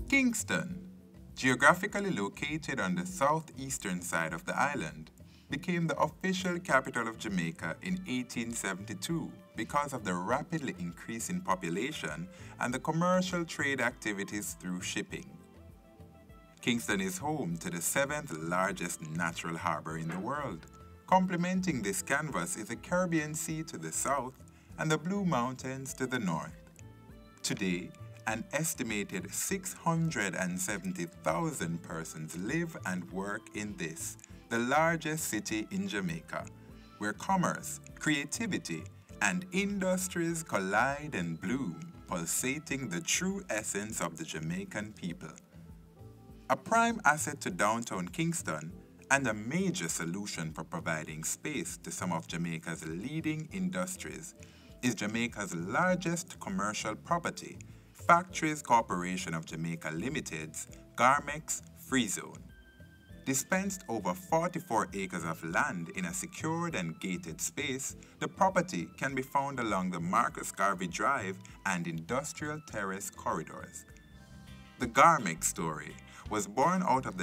Kingston, geographically located on the southeastern side of the island, became the official capital of Jamaica in 1872 because of the rapidly increasing population and the commercial trade activities through shipping. Kingston is home to the seventh largest natural harbor in the world. Complementing this canvas is the Caribbean Sea to the south and the Blue Mountains to the north. Today, an estimated 670,000 persons live and work in this, the largest city in Jamaica, where commerce, creativity, and industries collide and bloom, pulsating the true essence of the Jamaican people. A prime asset to downtown Kingston and a major solution for providing space to some of Jamaica's leading industries is Jamaica's largest commercial property, Factories Corporation of Jamaica Limited's Garmex Free Zone. Dispensed over 44 acres of land in a secured and gated space, the property can be found along the Marcus Garvey Drive and Industrial Terrace corridors. The Garmex story was born out of the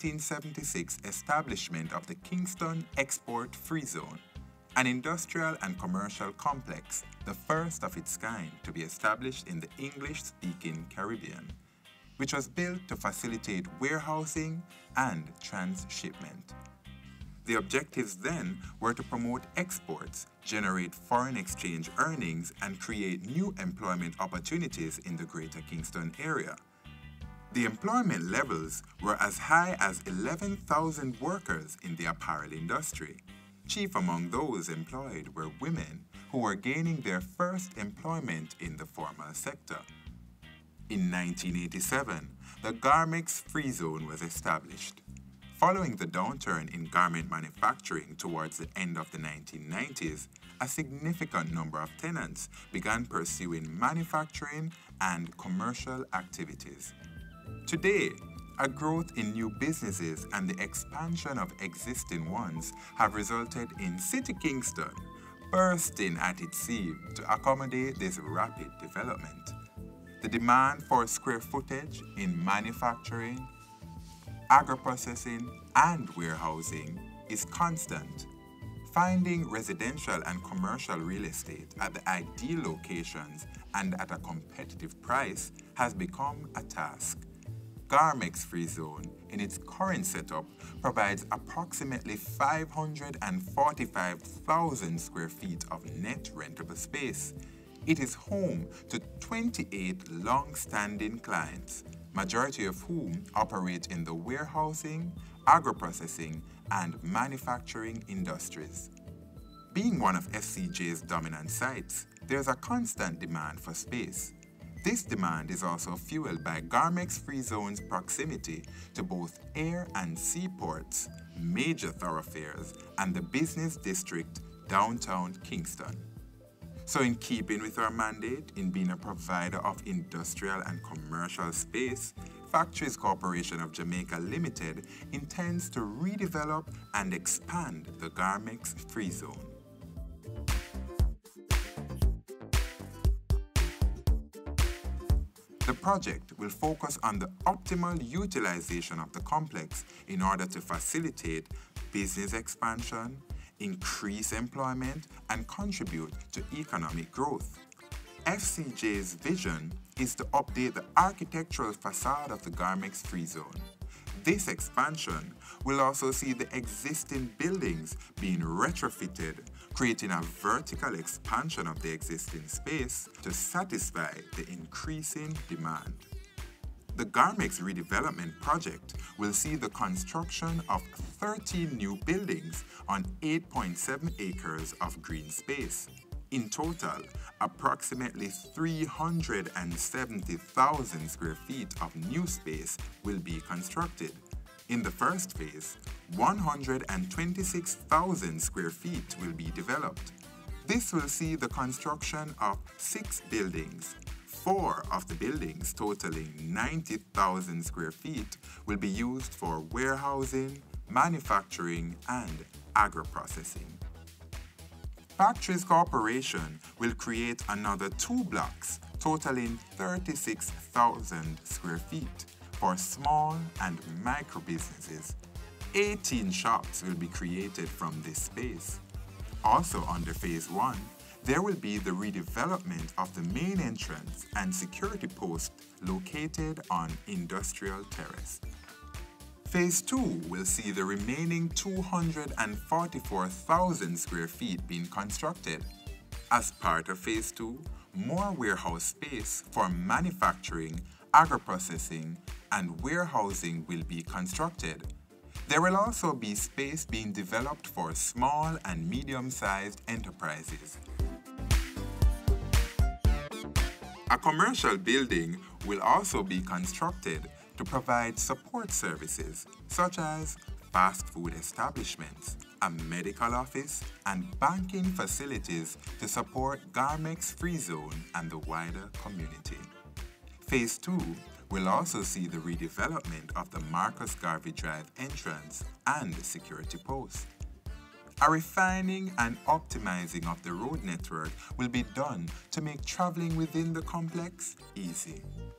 1976 establishment of the Kingston Export Free Zone, an industrial and commercial complex, the first of its kind to be established in the English-speaking Caribbean, which was built to facilitate warehousing and transshipment. The objectives then were to promote exports, generate foreign exchange earnings, and create new employment opportunities in the Greater Kingston area. The employment levels were as high as 11,000 workers in the apparel industry. Chief among those employed were women who were gaining their first employment in the formal sector. In 1987, the Garmex Free Zone was established. Following the downturn in garment manufacturing towards the end of the 1990s, a significant number of tenants began pursuing manufacturing and commercial activities. Today, a growth in new businesses and the expansion of existing ones have resulted in City Kingston bursting at its seams to accommodate this rapid development. The demand for square footage in manufacturing, agro-processing, and warehousing is constant. Finding residential and commercial real estate at the ideal locations and at a competitive price has become a task. Garmex Free Zone, in its current setup, provides approximately 545,000 square feet of net rentable space. It is home to 28 long-standing clients, majority of whom operate in the warehousing, agro-processing, and manufacturing industries. Being one of FCJ's dominant sites, there is a constant demand for space. This demand is also fueled by Garmex Free Zone's proximity to both air and seaports, major thoroughfares, and the business district downtown Kingston. So in keeping with our mandate in being a provider of industrial and commercial space, Factories Corporation of Jamaica Limited intends to redevelop and expand the Garmex Free Zone. The project will focus on the optimal utilization of the complex in order to facilitate business expansion, increase employment, and contribute to economic growth. FCJ's vision is to update the architectural facade of the Garmex Free Zone. This expansion will also see the existing buildings being retrofitted, creating a vertical expansion of the existing space to satisfy the increasing demand. The Garmex redevelopment project will see the construction of 13 new buildings on 8.7 acres of green space. In total, approximately 370,000 square feet of new space will be constructed. In the first phase, 126,000 square feet will be developed. This will see the construction of 6 buildings. 4 of the buildings, totaling 90,000 square feet, will be used for warehousing, manufacturing, and agro-processing. Factories Corporation will create another 2 blocks, totaling 36,000 square feet. for small and micro businesses. 18 shops will be created from this space. Also under Phase 1, there will be the redevelopment of the main entrance and security post located on Industrial Terrace. Phase 2 will see the remaining 244,000 square feet being constructed. As part of Phase 2, more warehouse space for manufacturing, agro-processing, and warehousing will be constructed. There will also be space being developed for small and medium-sized enterprises. A commercial building will also be constructed to provide support services such as fast food establishments, a medical office, and banking facilities to support Garmex Free Zone and the wider community. Phase 2 will also see the redevelopment of the Marcus Garvey Drive entrance and security post. A refining and optimizing of the road network will be done to make traveling within the complex easy.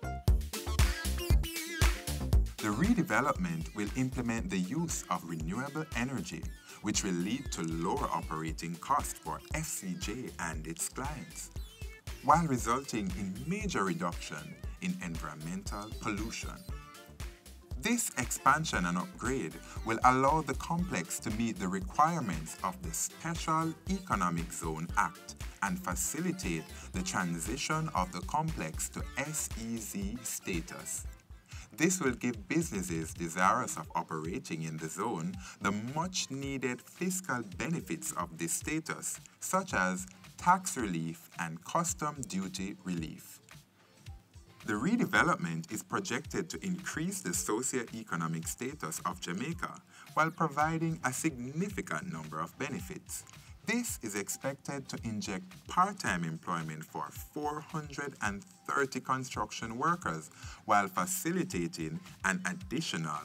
The redevelopment will implement the use of renewable energy, which will lead to lower operating costs for FCJ and its clients, while resulting in major reduction in environmental pollution. This expansion and upgrade will allow the complex to meet the requirements of the Special Economic Zone Act and facilitate the transition of the complex to SEZ status. This will give businesses desirous of operating in the zone the much-needed fiscal benefits of this status, such as tax relief and custom duty relief. The redevelopment is projected to increase the socio-economic status of Jamaica while providing a significant number of benefits. This is expected to inject part-time employment for 430 construction workers while facilitating an additional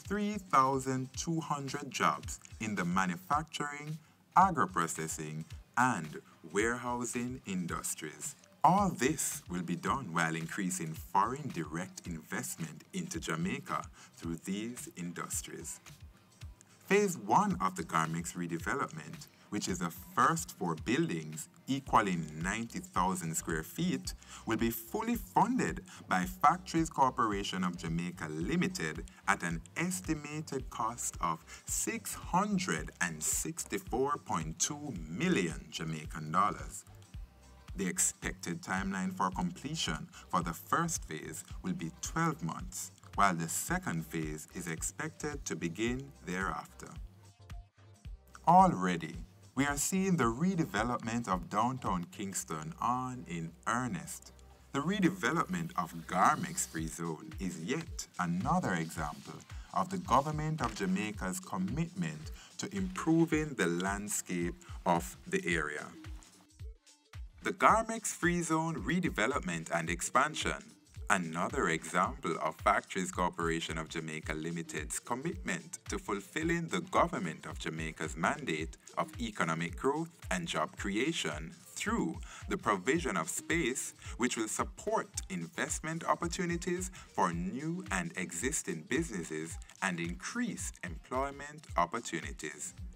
3,200 jobs in the manufacturing, agro-processing, and warehousing industries. All this will be done while increasing foreign direct investment into Jamaica through these industries. Phase 1 of the Garmex redevelopment, which is the first 4 buildings equaling 90,000 square feet, will be fully funded by Factories Corporation of Jamaica Limited at an estimated cost of $664.2 million Jamaican dollars. The expected timeline for completion for the first phase will be 12 months, while the second phase is expected to begin thereafter. Already, we are seeing the redevelopment of downtown Kingston on in earnest. The redevelopment of Garmex Free Zone is yet another example of the Government of Jamaica's commitment to improving the landscape of the area. The Garmex Free Zone redevelopment and expansion, another example of Factories Corporation of Jamaica Limited's commitment to fulfilling the Government of Jamaica's mandate of economic growth and job creation through the provision of space which will support investment opportunities for new and existing businesses and increase employment opportunities.